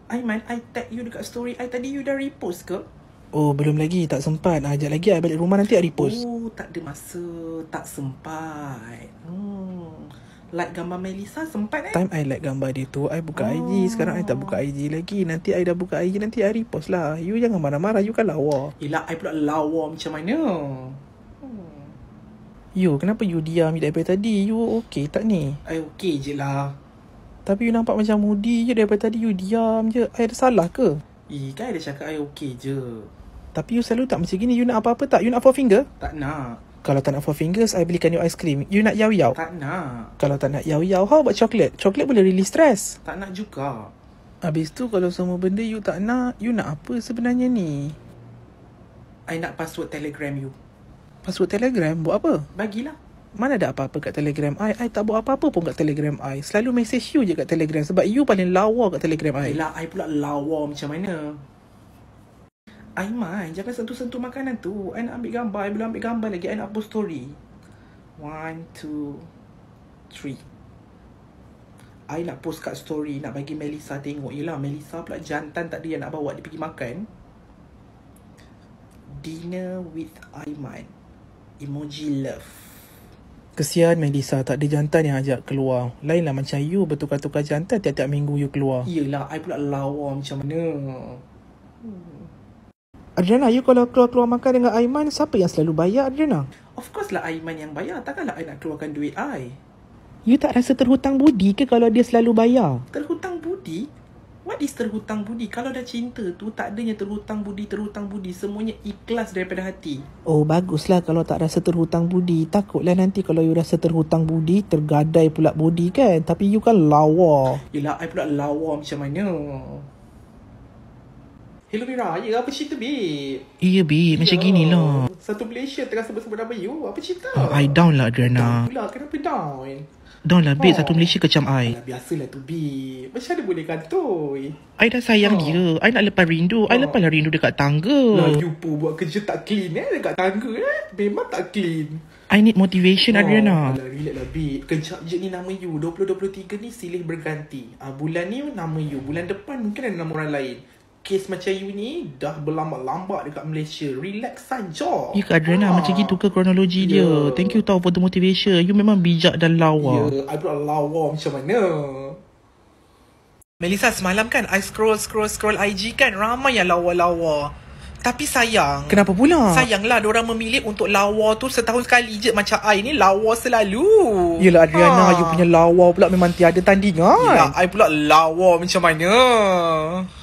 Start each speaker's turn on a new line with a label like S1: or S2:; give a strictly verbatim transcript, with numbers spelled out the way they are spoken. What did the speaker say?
S1: Aiman, I tag you dekat story I tadi, you dah repost ke?
S2: Oh, belum lagi. Tak sempat. Ajak lagi I balik rumah nanti I repost.
S1: Oh, tak ada masa. Tak sempat. Hmm. Like gambar Melissa sempat eh?
S2: Time I like gambar dia tu, I buka oh. I G. Sekarang I tak buka I G lagi. Nanti I dah buka I G, nanti I repost lah. You jangan marah-marah. You kan lawa.
S1: Yelah, I pula lawa macam mana?
S2: You, kenapa you diam daripada tadi? You okay tak ni?
S1: I okay je lah.
S2: Tapi you nampak macam moody je daripada tadi. You diam je. I ada salah ke?
S1: Eh, kan I dah cakap I okay je.
S2: Tapi you selalu tak macam gini. You nak apa-apa tak? You nak four finger?
S1: Tak nak.
S2: Kalau tak nak four fingers, I belikan you ice cream. You nak yaw-yaw?
S1: Tak nak.
S2: Kalau tak nak yaw-yaw, how about chocolate? Chocolate boleh release stress.
S1: Tak nak juga.
S2: Habis tu kalau semua benda you tak nak, you nak apa sebenarnya ni?
S1: I nak password Telegram you.
S2: Password Telegram? Buat apa?
S1: Bagilah.
S2: Mana ada apa-apa kat Telegram I. I tak buat apa-apa pun kat Telegram I. Selalu message you je kat Telegram. Sebab you paling lawa kat Telegram I.
S1: Yelah, I pula lawa macam mana? Aiman, jangan sentuh-sentuh makanan tu. I nak ambil gambar. I belum ambil gambar lagi. I nak post story. One, two, three. I nak post kat story. Nak bagi Melissa tengok. Yelah, Melissa pula jantan tak ada yang nak bawa dia pergi makan. Dinner with Aiman. Emoji love.
S2: Kesian Melissa, tak ada jantan yang ajak keluar. Lainlah macam you bertukar-tukar jantan tiap-tiap minggu you keluar.
S1: Yelah, I pula lawa macam mana.
S2: Hmm. Adriana, you kalau keluar-keluar makan dengan Aiman, siapa yang selalu bayar, Adriana?
S1: Of course lah Aiman yang bayar. Takkanlah I nak keluarkan duit I.
S2: You tak rasa terhutang budi ke kalau dia selalu bayar?
S1: Terhutang budi? What is terhutang budi? Kalau dah cinta tu, tak adanya terhutang budi, terhutang budi. Semuanya ikhlas daripada hati.
S2: Oh, baguslah kalau tak rasa terhutang budi. Takutlah nanti kalau you rasa terhutang budi, tergadai pula budi kan? Tapi you kan lawa.
S1: Yelah, I pula lawa macam mana? Hello Mira, ya apa cerita babe?
S2: Iya babe, macam gini lah.
S1: Satu Malaysia tengah sebut-sebut nama you. Apa cerita?
S2: Oh, I down lah Adriana.
S1: Down pula, kenapa down?
S2: Down lah babe, oh. Satu Malaysia kecam I.
S1: Alah, biasalah tu babe. Macam mana boleh kantoi?
S2: I dah sayang oh. dia. I nak lepas rindu. Oh. I lepaslah rindu dekat tangga.
S1: Lah you pun buat kerja tak clean eh dekat tangga eh. Memang tak clean.
S2: I need motivation oh. Adriana.
S1: Alah, relax lah babe. Kejap je ni nama you. dua puluh dua puluh tiga ni silih berganti. Ah, bulan ni nama you. Bulan depan mungkin ada nama orang lain. Kes macam you ni dah berlambat-lambat dekat Malaysia. Relax saja.
S2: Ya ke Adriana, ha. Macam gitu ke kronologi yeah. dia. Thank you tau for the motivation. You memang bijak dan lawa.
S1: Ya, yeah, I pula lawa macam mana. Melissa, semalam kan I scroll-scroll-scroll I G kan. Ramai yang lawa-lawa. Tapi sayang.
S2: Kenapa pula?
S1: Sayanglah diorang memilih untuk lawa tu setahun sekali je. Macam I ni lawa selalu.
S2: Yelah Adriana, ha. You punya lawa pula memang tiada tandingan.
S1: Yelah, I pula lawa macam mana.